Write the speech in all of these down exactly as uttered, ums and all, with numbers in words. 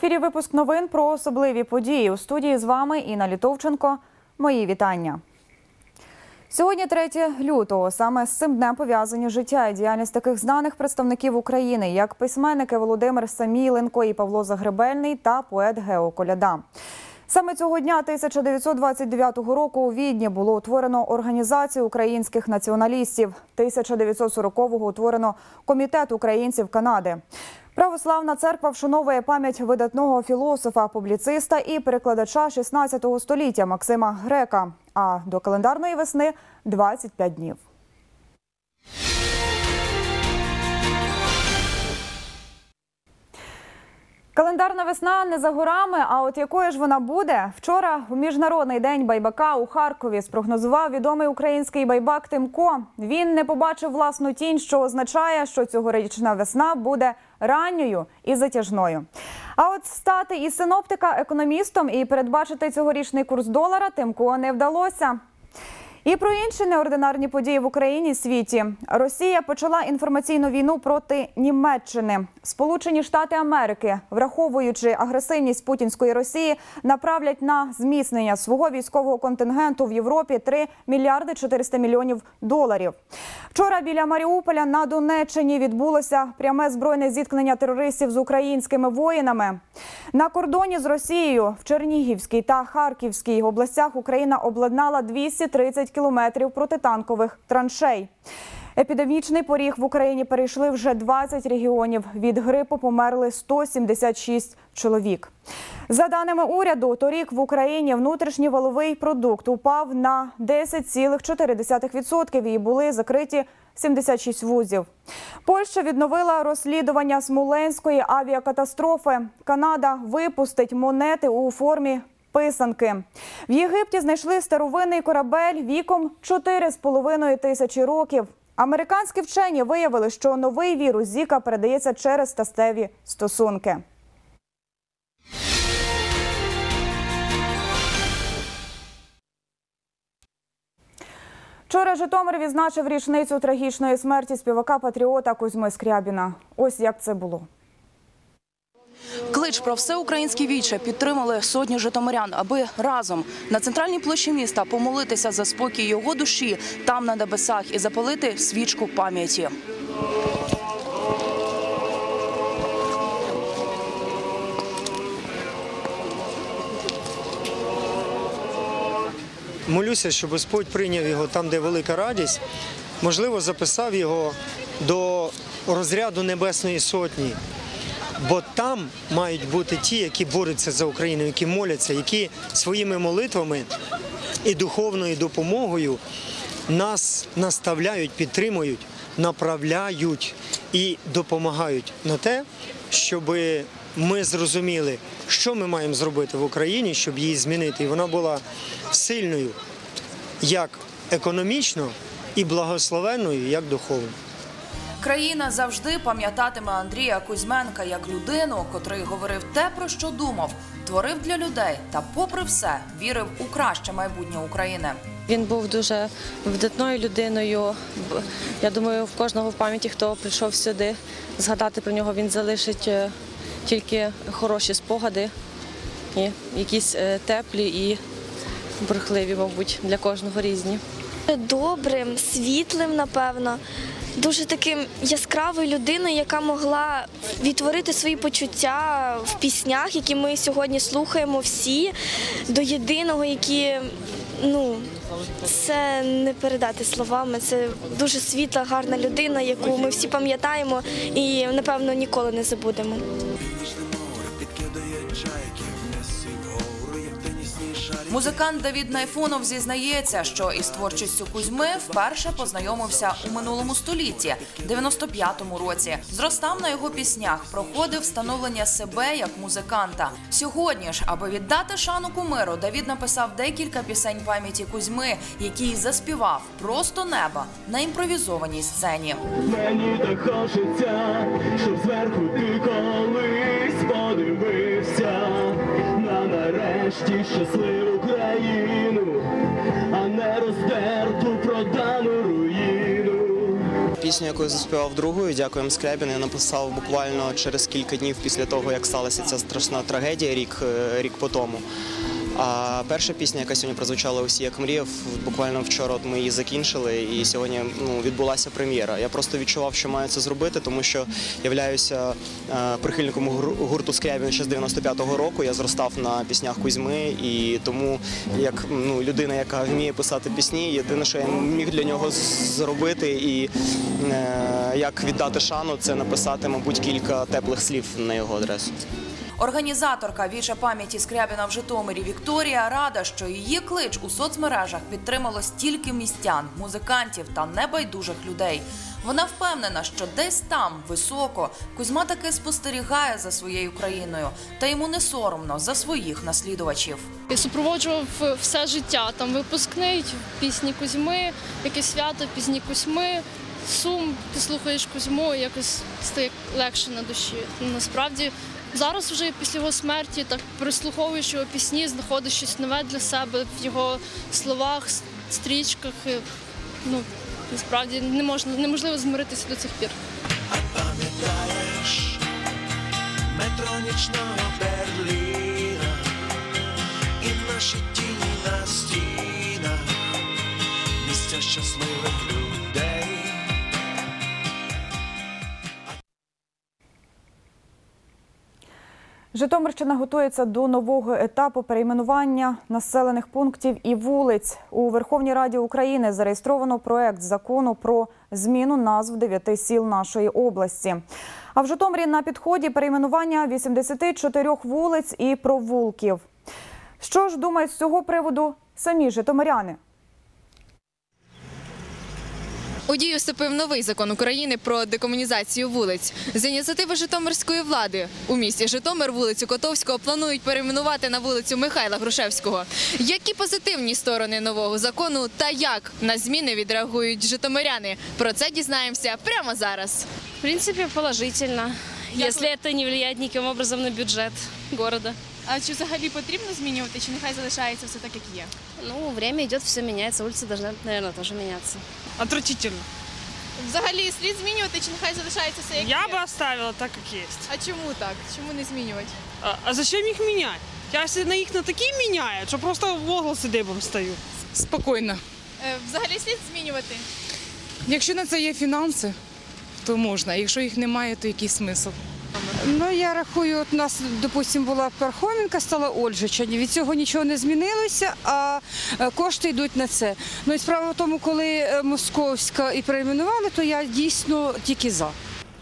ефірі випуск новин про особливі події. У студії з вами Інна Літовченко. Мої вітання. Сьогодні третє лютого. Саме з цим днем пов'язані життя і діяльність таких знаних представників України, як письменники Володимир Самійленко і Павло Загребельний та поет Гео Коляда. Саме цього дня тисяча дев'ятсот двадцять дев'ятого року у Відні було утворено Організацію українських націоналістів. тисяча дев'ятсот сорокового утворено Комітет українців Канади. Православна церква вшановує пам'ять видатного філософа, публіциста і перекладача шістнадцятого століття Максима Грека. А до календарної весни – двадцять п'ять днів. Календарна весна не за горами, а от якою ж вона буде? Вчора у Міжнародний день байбака у Харкові спрогнозував відомий український байбак Тимко. Він не побачив власну тінь, що означає, що цьогорічна весна буде ранньою і затяжною. А от стати із синоптика економістом і передбачити цьогорічний курс долара Тимко не вдалося. І про інші неординарні події в Україні і світі. Росія почала інформаційну війну проти Німеччини. Сполучені Штати Америки, враховуючи агресивність путінської Росії, направлять на зміцнення свого військового контингенту в Європі три мільярди чотириста мільйонів доларів. Вчора біля Маріуполя на Донеччині відбулося пряме збройне зіткнення терористів з українськими воїнами. На кордоні з Росією в Чернігівській та Харківській областях Україна обладнала двісті тридцять кілометрів протитанкових траншей. Епідемічний поріг в Україні перейшли вже двадцять регіонів. Від грипу померли сто сімдесят шість чоловік. За даними уряду, торік в Україні внутрішній валовий продукт упав на десять цілих чотири десятих відсотка і були закриті сімдесят шість вузів. Польща відновила розслідування Смоленської авіакатастрофи. Канада випустить монети у формі писанки. В Єгипті знайшли старовинний корабель віком чотири з половиною тисячі років. Американські вчені виявили, що новий вірус Зіка передається через статеві стосунки. Вчора Житомир відзначив річницю трагічної смерті співака-патріота Кузьми Скрябіна. Ось як це було. Клич про всеукраїнське віче підтримали сотні житомирян, аби разом на центральній площі міста помолитися за спокій його душі там на небесах і запалити свічку пам'яті. Молюся, щоб Господь прийняв його там, де велика радість, можливо, записав його до розряду Небесної Сотні. Бо там мають бути ті, які борються за Україну, які моляться, які своїми молитвами і духовною допомогою нас наставляють, підтримують, направляють і допомагають на те, щоб ми зрозуміли, що ми маємо зробити в Україні, щоб її змінити. І вона була сильною як економічно і благословенною, як духовно. Країна завжди пам'ятатиме Андрія Кузьменка як людину, котрий говорив те, про що думав, творив для людей та, попри все, вірив у краще майбутнє України. Він був дуже видатною людиною. Я думаю, в кожного в пам'яті, хто прийшов сюди, згадати про нього, він залишить тільки хороші спогади, і якісь теплі і бурхливі, мабуть, для кожного різні. Добрим, світлим, напевно. Дуже таким яскравою людиною, яка могла відтворити свої почуття в піснях, які ми сьогодні слухаємо всі, до єдиного, які, ну, це не передати словами. Це дуже світла, гарна людина, яку ми всі пам'ятаємо і, напевно, ніколи не забудемо. Музикант Давід Найфонов зізнається, що із творчістю Кузьми вперше познайомився у минулому столітті, дев'яносто п'ятому році. Зростав на його піснях, проходив становлення себе як музиканта. Сьогодні ж, аби віддати шану кумиру, Давід написав декілька пісень пам'яті Кузьми, які заспівав «Просто неба» на імпровізованій сцені. Мені так хочеться, щоб зверху ти колись подивився на нарешті щасливу країну, а не роздерту продану руїну. пісню, яку я заспівав другою, «Дякуємо Скрябіну», я написав буквально через кілька днів після того, як сталася ця страшна трагедія рік, рік по тому. А перша пісня, яка сьогодні прозвучала «Усі як мріяв», буквально вчора от ми її закінчили, і сьогодні ну, відбулася прем'єра. Я просто відчував, що маю це зробити, тому що являюся е, прихильником гурту Скрябін ще з дев'яносто п'ятого року. Я зростав на піснях Кузьми, і тому, як ну, людина, яка вміє писати пісні, єдине, що я міг для нього зробити і е, як віддати шану, це написати, мабуть, кілька теплих слів на його адресу. Організаторка Віча пам'яті Скрябіна в Житомирі Вікторія рада, що її клич у соцмережах підтримало стільки містян, музикантів та небайдужих людей. Вона впевнена, що десь там, високо, Кузьма таки спостерігає за своєю країною, та йому не соромно за своїх наслідувачів. Я супроводжував все життя, там випускний, пісні Кузьми, якесь свято, пісні Кузьми, сум, ти слухаєш Кузьму, якось стає легше на душі. Насправді, зараз вже після його смерті, так прислуховуєш його пісні, знаходиш щось нове для себе в його словах, стрічках. Ну, насправді не можна, неможливо змиритися до цих пір. А пам'ятаєш метро нічного Берліна і наші тіні на стінах, місця щасливих людей. Житомирщина готується до нового етапу перейменування населених пунктів і вулиць. У Верховній Раді України зареєстровано проект закону про зміну назв дев'яти сіл нашої області. А в Житомирі на підході перейменування вісімдесят чотири вулиць і провулків. Що ж думають з цього приводу самі житомиряни? У дію вступив новий закон України про декомунізацію вулиць. З ініціативи житомирської влади у місті Житомир вулицю Котовського планують перейменувати на вулицю Михайла Грушевського. Які позитивні сторони нового закону та як на зміни відреагують житомиряни? Про це дізнаємося прямо зараз. В принципе, положительно, если это не влияет никаким образом на бюджет города. А чи взагалі потрібно змінювати, чи нехай залишається все так, як є? Ну, время идет, все меняется, улицы должны, наверное, тоже меняться. Отвратительно. Взагалі слід змінювати, чи нехай залишається все, як Я є? бы оставила так, как есть. А чому так? Чому не змінювати? А, а зачем их менять? Я если на их на такие меняют, что просто волосы дыбом стою. Спокійно. Е, Взагалі слід змінювати? Якщо на це є фінанси, то можна. Якщо їх немає, то який смисл? Ну, я рахую, от у нас, допустимо, була Пархоменка, стала Ольжича. Від цього нічого не змінилося, а кошти йдуть на це. Ну, і справа в тому, коли Московська і перейменували, то я дійсно тільки за.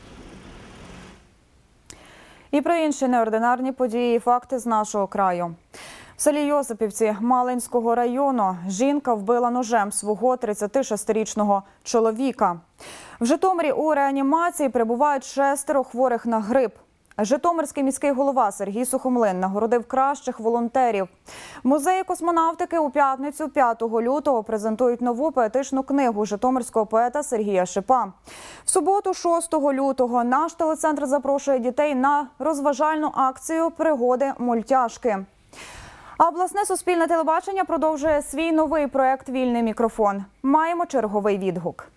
І про інші неординарні події і факти з нашого краю. В селі Йосипівці Малинського району жінка вбила ножем свого тридцятишестирічного чоловіка. В Житомирі у реанімації перебувають шестеро хворих на грип. Житомирський міський голова Сергій Сухомлин нагородив кращих волонтерів. В музеї космонавтики у п'ятницю п'ятого лютого презентують нову поетичну книгу житомирського поета Сергія Шипа. В суботу шостого лютого наш телецентр запрошує дітей на розважальну акцію «Пригоди мультяшки». А обласне суспільне телебачення продовжує свій новий проект «Вільний мікрофон». Маємо черговий відгук.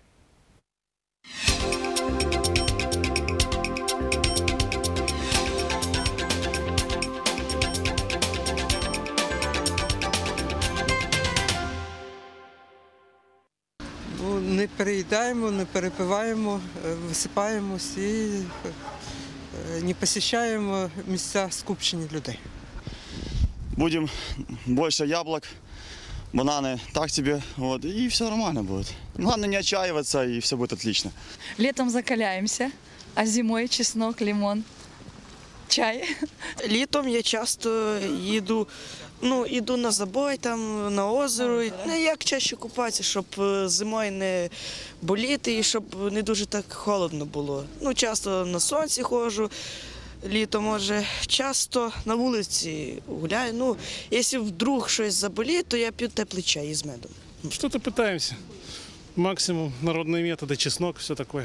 Не переїдаємо, не перепиваємо, висипаємось і не посещаємо місця скупчення людей. Будем больше яблок, бананы так себе, вот, и все нормально будет. Главное не отчаиваться, и все будет отлично. Летом закаляемся, а зимой чеснок, лимон, чай. Літом я часто їду, ну, іду на забой, там, на озеро. Ну, як чаще купатися, щоб зимою не боліти і щоб не дуже так холодно було. Ну, часто на сонці ходжу. Літо, може, часто на вулиці гуляю. Ну, якщо вдруг щось заболіє, то я п'ю теплий чай із медом. Что-то пытаемся. Максимум народные методы, чеснок, все такое.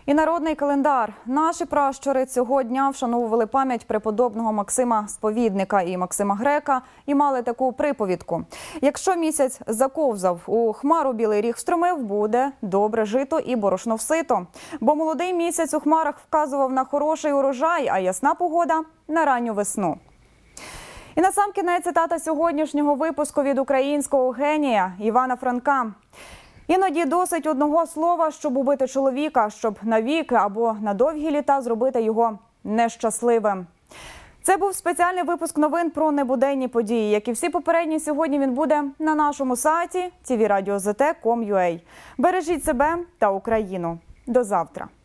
І народний календар. Наші пращури цього дня вшановували пам'ять преподобного Максима Сповідника і Максима Грека і мали таку приповідку. Якщо місяць заковзав, у хмару білий ріг встромив, буде добре жито і борошно в сито. Бо молодий місяць у хмарах вказував на хороший урожай, а ясна погода – на ранню весну. І насамкінець цитата сьогоднішнього випуску від українського генія Івана Франка. Іноді досить одного слова, щоб убити чоловіка, щоб навіки або на довгі літа зробити його нещасливим. Це був спеціальний випуск новин про небуденні події. Як і всі попередні, сьогодні він буде на нашому сайті ті ві радіо зет те крапка ком крапка ю а. Бережіть себе та Україну. До завтра.